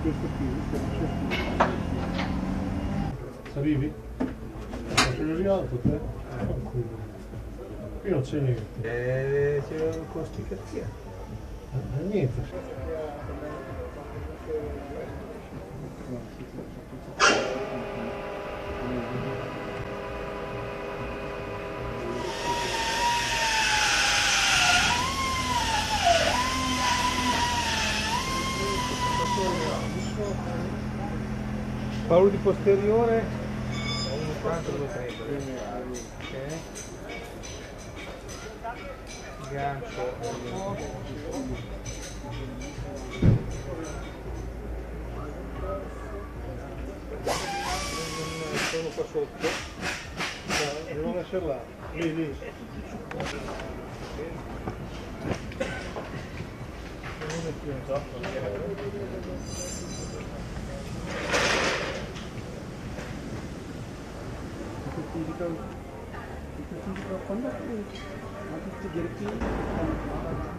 Questo qui, salivi? Faccio il rialto te? Qui non c'è niente. C'è con sti cazzi. Niente. Paolo di posteriore 1,80 2,30. Ok. Gancio sono qua sotto. Devo lasciarla lì. Non è più quando